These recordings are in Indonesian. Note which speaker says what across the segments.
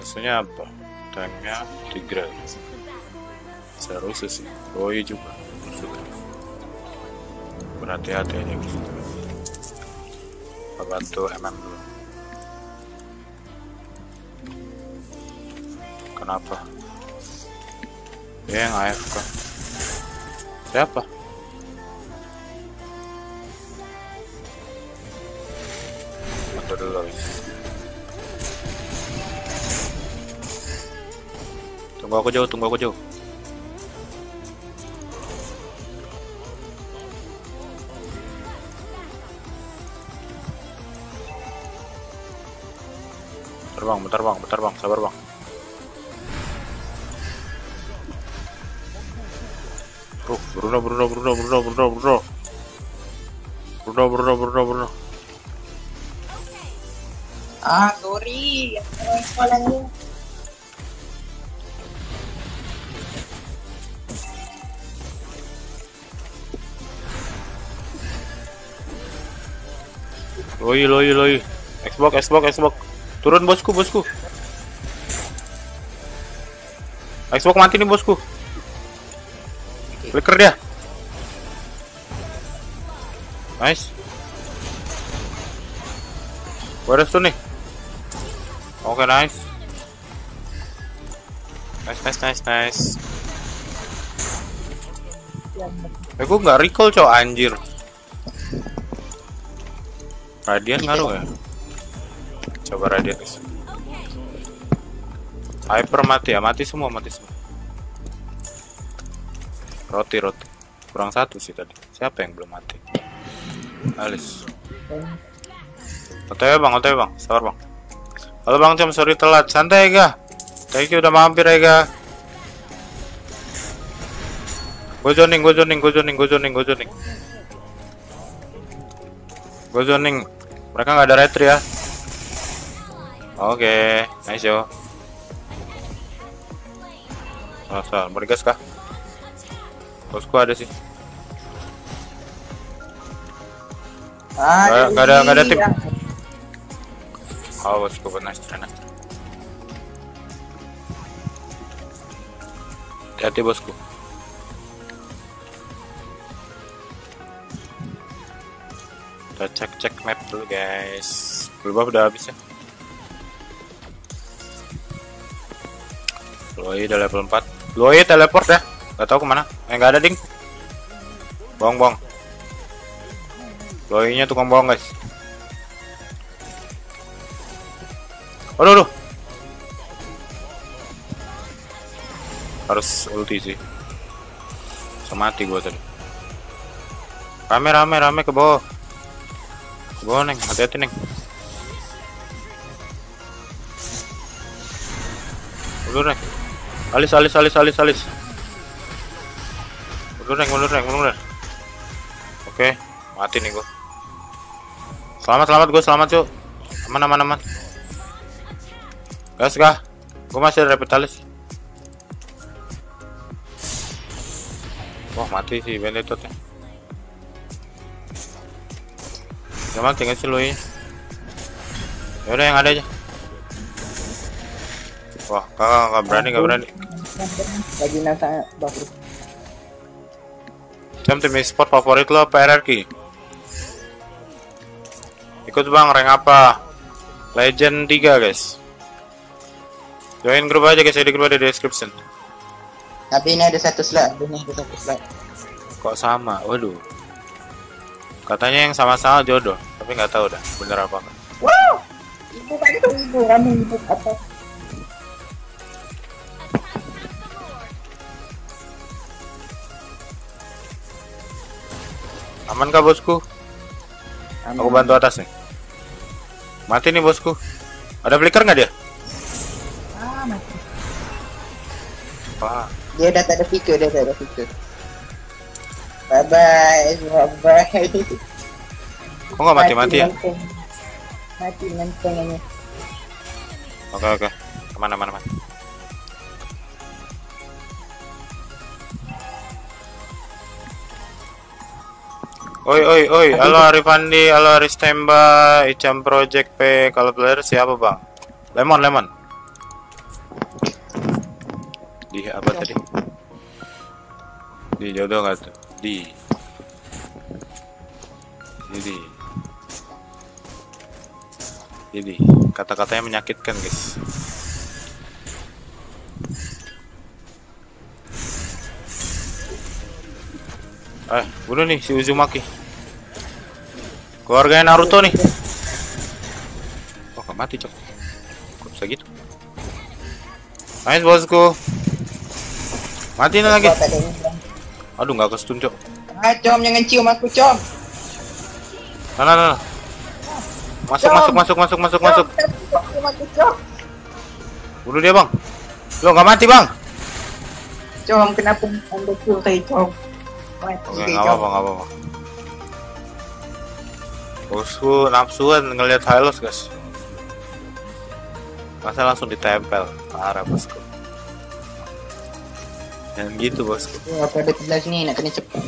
Speaker 1: Maksudnya apa? Tanknya Tigreal. Seharusnya sih. Roy juga. Maksudnya. Berhati-hati aja gitu. Bantu MM dulu. Kenapa? Dia yang AFK. Siapa? Bantu dulu guys. Tunggu aku jauh. Bentar bang, sabar bang. Bruno.
Speaker 2: Sorry. Sekolahnya.
Speaker 1: Loi. Xbox. Turun bosku. Xbox mati nih bosku. Flicker dia. Nice. Waduh tuh nih. Oke, nice. Gue nggak recall cow anjir. Radiant ngaruh ya? Coba Radiant guys. Hyper mati ya, mati semua. Roti. Kurang satu sih tadi. Siapa yang belum mati? Alis. OTW bang, sabar bang. Halo bang Cem, sorry telat. Santai ya, thank you udah mampir ya. Gue zoning. Mereka nggak ada retri ya. Oke, nice yo. Salah, mau digas kah? Bosku ada sih. Nggak ada tim. Oh, bosku nice. Hati-hati bosku. Kita cek map dulu guys. Buff udah habis ya. Loi udah level 4. Loi teleport ya. Gak tahu kemana. Nggak ada ding. Bong. Loi-nya tukang bohong guys. Aduh. Harus ulti sih. Mati gua tadi. Rame ke bawah. Ke bawah neng, hati-hati neng. Mundur neng. Alis. Mundur. Oke, mati nih gua. Selamat cuy. Aman. Gas kah? Gua masih ada repitalis. Wah, mati sih Benedictnya. Gak mati nggak sih lu ini? Yaudah yang ada aja. Wah, kakak nggak berani.
Speaker 2: Lagi nasa bagus.
Speaker 1: Tim e-sport favorit lo apa RRQ? Ikut bang, rank apa? Legend 3 guys. Join grup aja guys, di grup ada di description.
Speaker 2: Tapi ini ada satu slot.
Speaker 1: Kok sama? Waduh. Katanya yang sama-sama jodoh, tapi nggak tahu dah bener apa enggak.
Speaker 2: Wow. Ibu kami apa?
Speaker 1: Aman kah bosku?
Speaker 2: Aman.
Speaker 1: Aku bantu atas nih. Mati nih bosku. Ada flicker nggak dia?
Speaker 2: Mati.
Speaker 1: Wah.
Speaker 2: Dia udah tak ada fitur. Bye.
Speaker 1: Kok nggak mati ya?
Speaker 2: Mati mentengnya.
Speaker 1: Oke. Kemana? Oi. Halo Arifandi, halo Aristemba, Icam Project P. Kalau player siapa bang? Lemon. Di apa tadi? Di jodoh nggak tuh? Di. Jadi kata-katanya menyakitkan guys. Bunuh nih si Uzumaki. Keluarganya Naruto nih. Oh, gak mati cok. Kok bisa gitu? Nice bosku. Mati lagi. Aduh nggak kestun cok.
Speaker 2: Com, jangan cium aku, Com.
Speaker 1: Nah. Masuk. Bunuh dia bang. Lo nggak mati bang.
Speaker 2: Com, kenapa anda cium saya, Com?
Speaker 1: Oke, nggak apa-apa. Bosku nafsuan ngelihat Hylos guys. Masa langsung ditempel. Parah bosku. Yang gitu bosku.
Speaker 2: Apa ada 11 nih, nak kena cepat.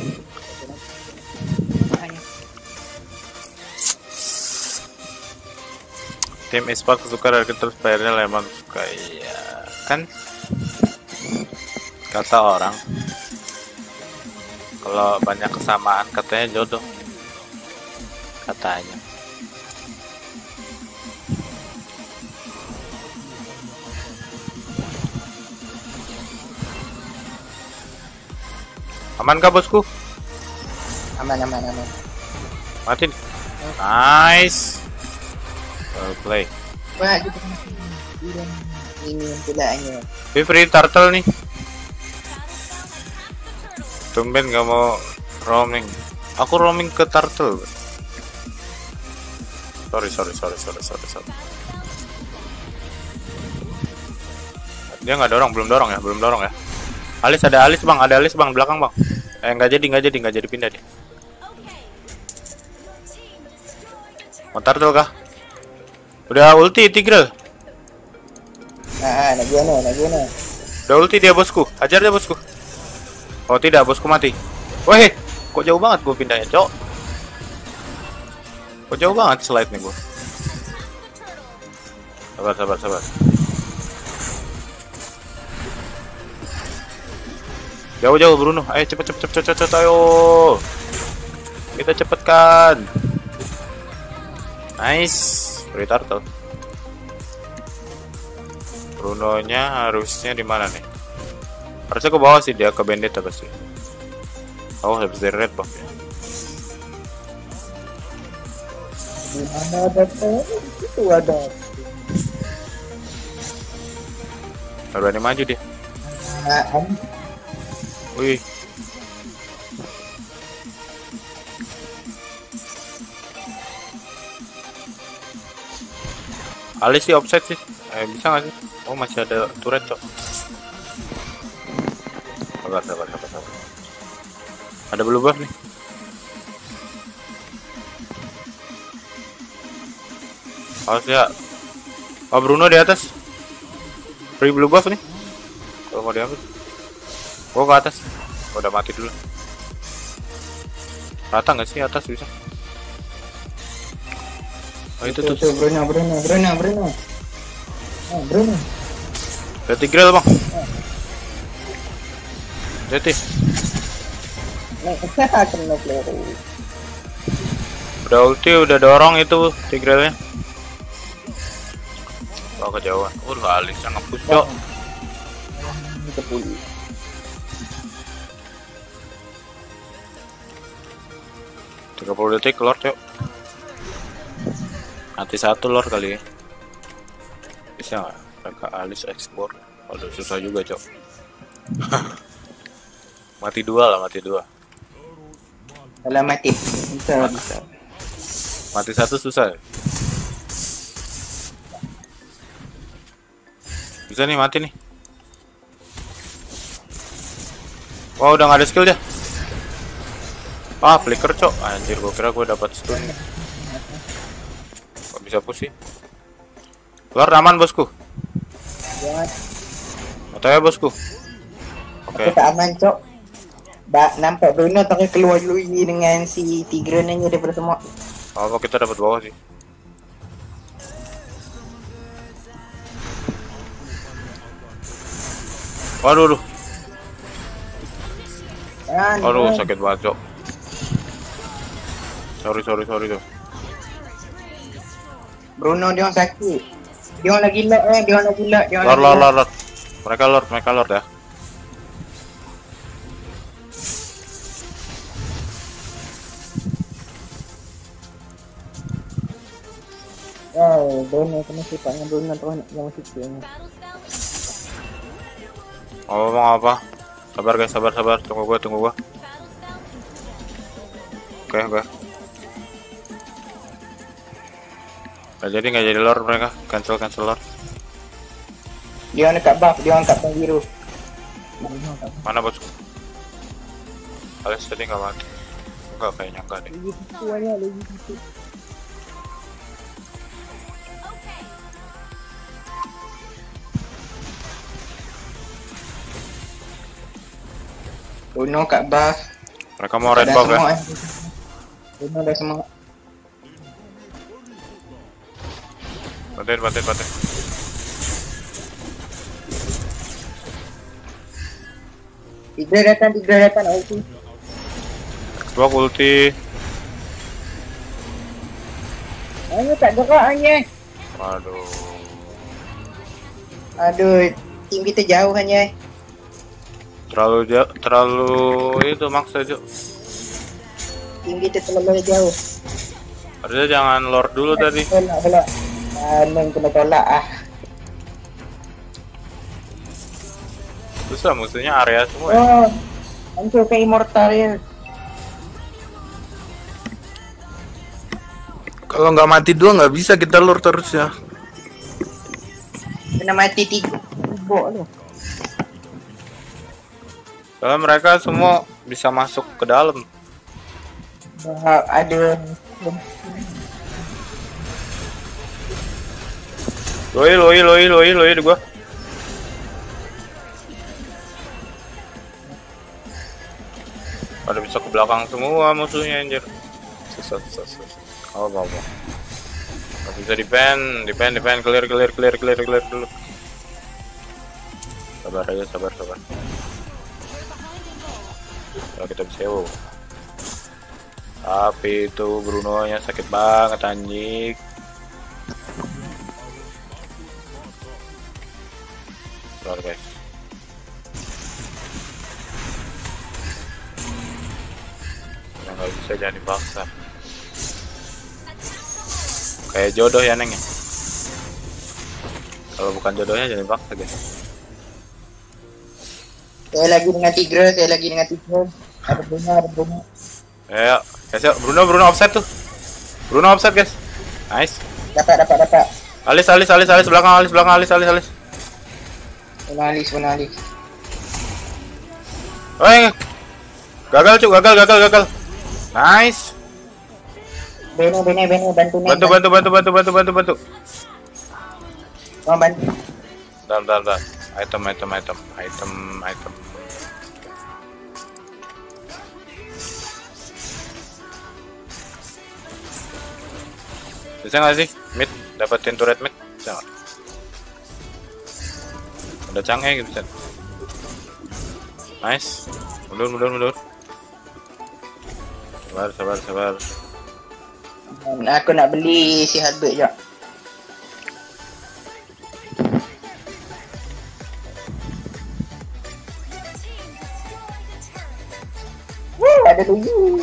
Speaker 1: Tim e-sport suka dari terus bayarnya lemon suka iya kan kata orang kalau banyak kesamaan katanya jodoh katanya. Aman kah bosku?
Speaker 2: Aman.
Speaker 1: Mati. Nice. Well play.
Speaker 2: Wah, ini pulanya.
Speaker 1: Free turtle nih. Tumben gak mau roaming. Aku roaming ke turtle. Sorry. Dia nggak belum dorong ya. Ada Alis bang belakang bang. Nggak jadi pindah dia. Mau turtle kah? Udah ulti Tigreal.
Speaker 2: Naguna.
Speaker 1: Udah ulti dia bosku. Hajar dia bosku. Oh tidak, bosku mati. Weh, kok jauh banget gue pindahnya, cok. Kok jauh banget slide nih gue. Sabar. Jauh Bruno. Ayo cepet ayo. Kita cepetkan. Nice. Free turtle. Bruno-nya harusnya di mana nih? Harusnya ke bawah sih, dia ke Bandit pasti. Oh, habis dari red buff ya.
Speaker 2: Di mana ada itu ada.
Speaker 1: Nggak berani maju dia. Wih. Alis sih offset sih. Bisa nggak sih? Oh masih ada turret cok. Sabar. Ada blue buff nih. Awas ya. Oh Bruno di atas. Free blue buff nih. Kalau mau diambil. Gua ke atas. Gua udah mati dulu. Rata nggak sih atas bisa? Oh itu tuh.
Speaker 2: Bruno. Bruno.
Speaker 1: Ada Tigreal bang. Jadi. Udah ulti, udah dorong itu Tigrealnya. Oh kejauhan. Alisnya nge-push cok. 30 detik lord cok. Mati satu lord kali ya. Bisa nggak? Mereka Alis ekspor. Aduh susah juga cok. Mati dua.
Speaker 2: Kalau mati bisa.
Speaker 1: Mati satu susah. Bisa nih mati nih. Wah udah nggak ada skill dia. Flicker cok. Anjir gua kira gua dapat stun. Kok bisa push sih? Lord aman bosku. Atau ya bosku. Oke.
Speaker 2: Tak aman cok. Nampak Bruno tapi keluar dulu dengan si Tigreal aja daripada semua.
Speaker 1: Oh kita dapat bawah sih. Waduh, aduh. Aduh,
Speaker 2: Jangan.
Speaker 1: sakit banget, Cok. Sorry tuh.
Speaker 2: Bruno dia orang sakit. Dia orang lagi lag dia orang lagi lag.
Speaker 1: Lord. Mereka lord ya.
Speaker 2: Oh, Bruno kena sifatnya Bruno tuh yang sikitnya.
Speaker 1: Apa? Sabar guys, sabar. Tunggu gua. Oke. Nggak jadi lord mereka. Cancel lord.
Speaker 2: Dia angkat buff biru.
Speaker 1: Mana bosku? Alex tadi nggak mati. Kayaknya enggak deh.
Speaker 2: Lagi gitu. Bruno kat buff.
Speaker 1: Mereka mau red buff ya.
Speaker 2: Bruno dah semua.
Speaker 1: Bantuin.
Speaker 2: Tiga datang ulti.
Speaker 1: Gua ulti.
Speaker 2: Ayo tak gerak hanya. Aduh, tim kita jauh hanya.
Speaker 1: Terlalu itu maksa aja.
Speaker 2: Tim kita terlalu jauh.
Speaker 1: Harusnya jangan lord dulu tadi.
Speaker 2: Belak. Main kena tolak ah.
Speaker 1: Susah musuhnya area semua ya.
Speaker 2: Oh, hancur ke immortal ya.
Speaker 1: Kalau nggak mati dua nggak bisa kita lord terus ya.
Speaker 2: Kena mati 3 bok tu.
Speaker 1: Soalnya mereka semua bisa masuk ke dalam.
Speaker 2: Ada
Speaker 1: Loi di gua. Pada bisa ke belakang semua musuhnya anjir. Susah. Apa. Nggak bisa defend, clear dulu. Sabar. Kalau kita bisa tapi itu Bruno nya sakit banget anjing. Bentar guys. Nggak bisa, jangan dipaksa. Kayak jodoh ya Neng ya. Kalau bukan jodohnya jangan dipaksa guys.
Speaker 2: saya lagi dengan Tigre. Ada Bruno.
Speaker 1: Ayo, guys, Bruno offset tuh. Bruno offset guys. Nice.
Speaker 2: Dapat.
Speaker 1: Alis belakang Alis.
Speaker 2: Penalis.
Speaker 1: Oh, gagal. Nice.
Speaker 2: Beno bantu.
Speaker 1: Bantu.
Speaker 2: Oh, bantu.
Speaker 1: Bentar. Item. Bisa nggak sih mid dapetin turret mid? Bisa nggak? Udah canggih gitu kan. Nice. Mundur. Sabar.
Speaker 2: Aku nak beli si Hardbird je. Ada tujuh.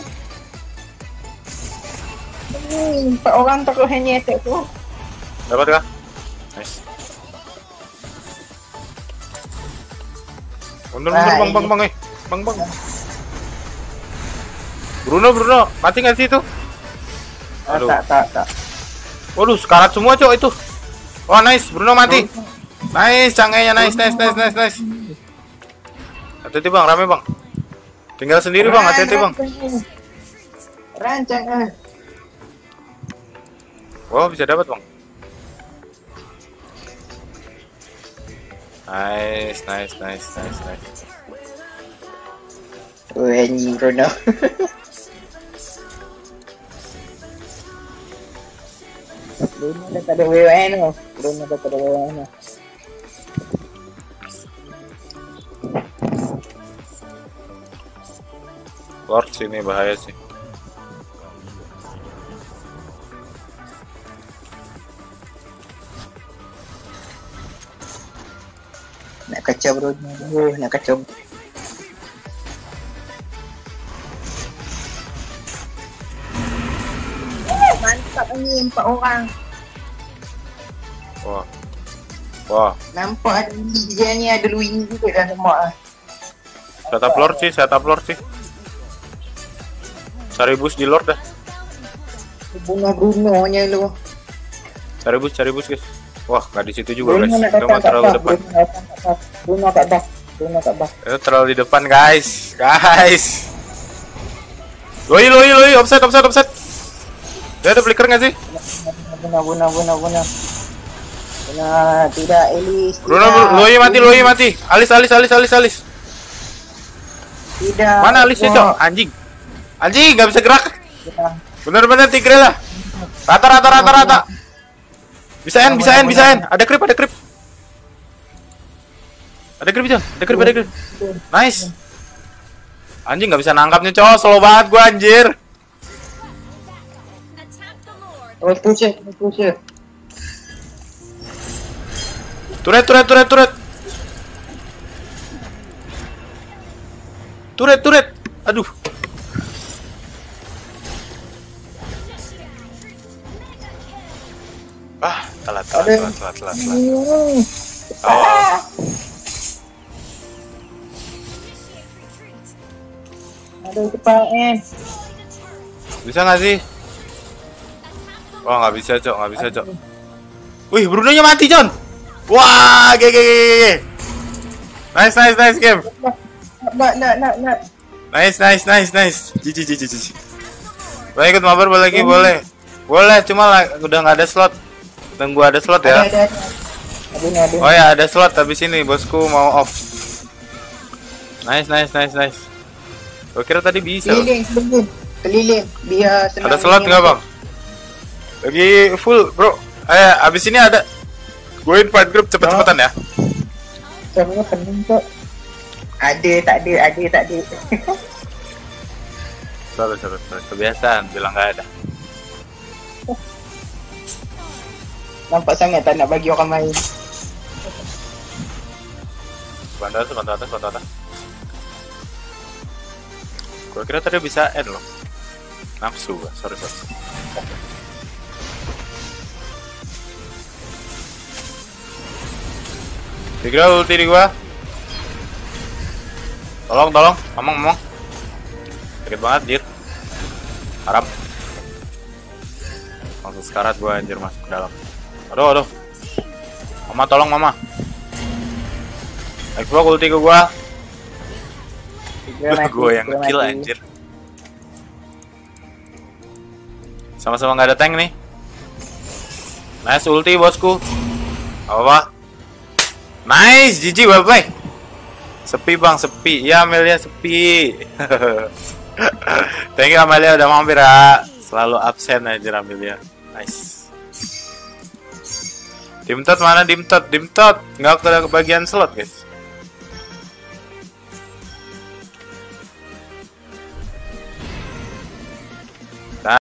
Speaker 2: 4 orang tak hanya attack tu.
Speaker 1: Dapat kah? Nice. Mundur bang. Bruno, mati nggak sih itu? Aduh.
Speaker 2: Tak.
Speaker 1: Waduh, sekarat semua cok itu. Oh nice, Bruno mati. Nice, canggihnya nice. Hati-hati bang, rame bang. Tinggal sendiri bang, hati-hati bang.
Speaker 2: Rancang ah.
Speaker 1: Wow, bisa dapat bang. Nice.
Speaker 2: Anjing Bruno. Bruno dah tak ada WWN tu.
Speaker 1: Lord sini bahaya sih.
Speaker 2: Nak kacau bro. Nak kacau. Mantap ni 4 orang.
Speaker 1: Wah. Wah.
Speaker 2: Nampak ada dia ni ada Louis juga dah lemak.
Speaker 1: Setup Lord sih. Cari boost di Lord dah.
Speaker 2: Bunuh Bruno-nya lu.
Speaker 1: Cari boost guys. Wah, nggak di situ juga
Speaker 2: Bruno
Speaker 1: guys.
Speaker 2: nak
Speaker 1: Itu mah
Speaker 2: datang
Speaker 1: terlalu
Speaker 2: kat
Speaker 1: depan.
Speaker 2: bah. Bruno kat bah.
Speaker 1: Itu terlalu di depan guys. Loi, offset. Dia ada flicker nggak sih?
Speaker 2: Bunuh. Nah, tidak Elis.
Speaker 1: Bruno, Loi mati. Alis.
Speaker 2: Tidak.
Speaker 1: Mana Alisnya, Cok? Anjing, nggak bisa gerak. Bener-bener Tigre lah. Rata. Bisa end. Ada creep. Ada creep. Nice. Anjing nggak bisa nangkapnya, Cok. Slow banget gua anjir.
Speaker 2: Push.
Speaker 1: Turret. Aduh. Telat. Oh.
Speaker 2: Aduh, cepat
Speaker 1: Bisa nggak sih? Oh, nggak bisa, Cok. Wih, Bruno-nya mati, John. Wah, GG. Nice game.
Speaker 2: Nak.
Speaker 1: Nice. GG. Boleh ikut mabar lagi, boleh. Boleh, cuma udah nggak ada slot. Tunggu ada slot ya.
Speaker 2: Ada.
Speaker 1: Oh ya, ada slot habis ini, bosku mau off. Nice. Gue kira tadi bisa.
Speaker 2: Keliling. Biar senang.
Speaker 1: Ada slot nggak, Bang? Lagi full, bro. Abis ini ada. Gue invite grup cepet-cepetan ya.
Speaker 2: Semuanya pening kok. Ada, tak ada.
Speaker 1: Sorry. Kebiasaan, bilang nggak ada.
Speaker 2: Nampak sangat tak nak bagi orang main.
Speaker 1: Bantu atas. Gue kira tadi bisa end loh. Nafsu gua, sorry. Tigra ulti di gua. Tolong, ngomong. Sakit banget, Jir. Harap. Langsung sekarat gua anjir masuk ke dalam. Aduh. Mama, tolong Mama. Xbox ulti ke gua. Gue yang ngekill anjir. Sama-sama nggak ada tank nih. Nice ulti bosku. Apa? Nice, GG well play. Sepi bang, sepi. Ya Amelia sepi. Thank you Amelia udah mampir ya. Selalu absen aja Amelia. Nice. Dimtot mana Dimtot? Nggak kebagian slot guys.